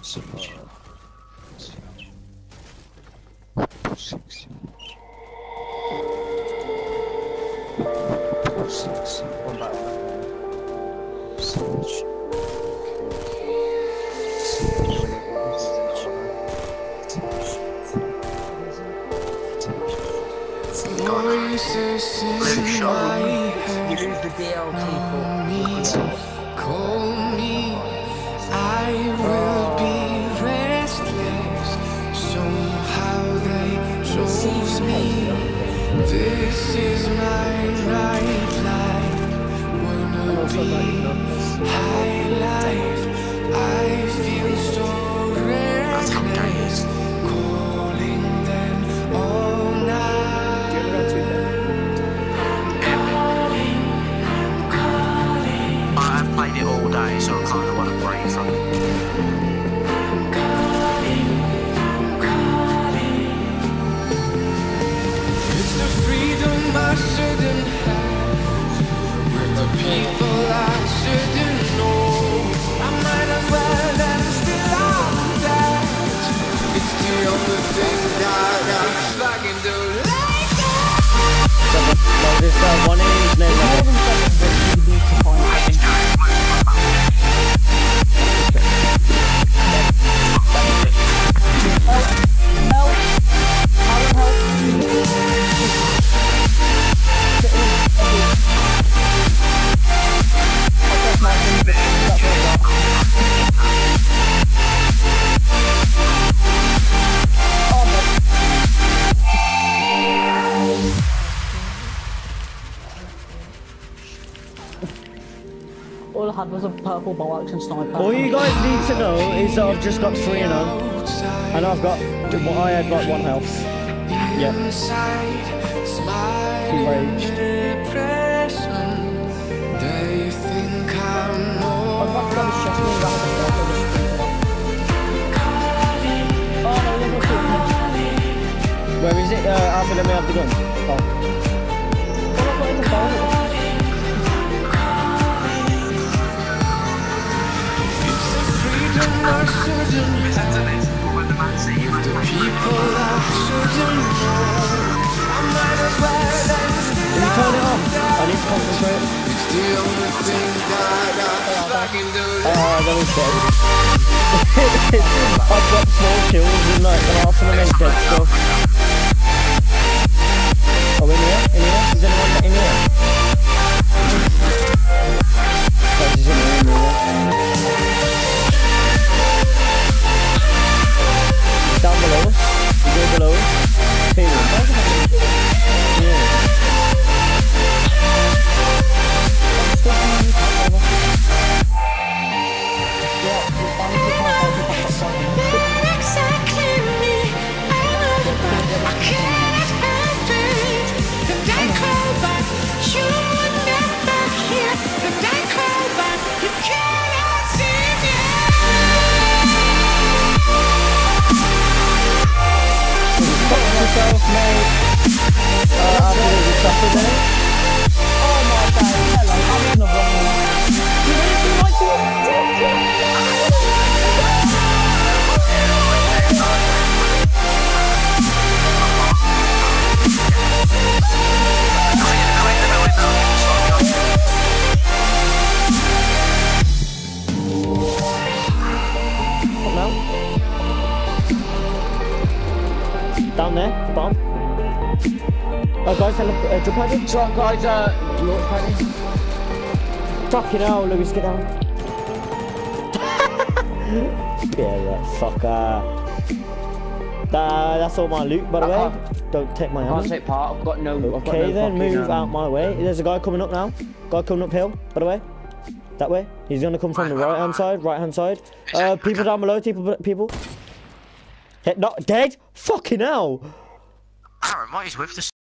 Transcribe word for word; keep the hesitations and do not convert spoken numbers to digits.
Siege. Siege. Six siege. Six siege. One back. Siege. Voices in my head. You lose the D L people. Call me, I will be restless. Somehow they chose me. This is my nightlife. Wanna be high life. I feel so reckless. Calling them all night. I've played it all day, so I kind of want to break from it. It's the freedom I shouldn't have, with the people I shouldn't know. I might as well and still I'm that. It's the only thing that I fucking do like that. So this uh, one is name All I had was a purple bow action sniper. All you guys need to know is that I've just got three and oh, and I've got, well, I had like one health. Yeah. Enraged. They think I'm more. I've got to go chest me around the block. Oh no, level two. Where is it? Uh, after let me have the gun. Oh. I shouldn't have, the people I shouldn't know. I might as well and still Can you turn it off? I need to concentrate. it's the only thing that I fucking do. Oh, that was dead. I've got small kills and like half of them is dead still. Oh, in here? In here? Is anyone in here? Oh, she's in here, in here. Down below us. You go below us. Two rooms. Yeah. Yourself, mate. Uh, absolutely suffered in it. Oh my god, hello, I'm in the wrong one. You really like it? What now? Down there, the bomb. Oh guys, hello, uh, jump paddy. So guys, uh, launch paddy. Fucking hell, Lewis, get down. Yeah, that fucker. That, that's all my loot, by the I way. Don't take my I can't ammo. take part. I've got no. I've got Okay no then, fucking, move um, out my way. There's a guy coming up now. Guy coming uphill, by the way. That way. He's gonna come from the right hand side, right hand side. Uh, people down below, people, people. Hit, not dead. Fucking hell. Aaron, what is with the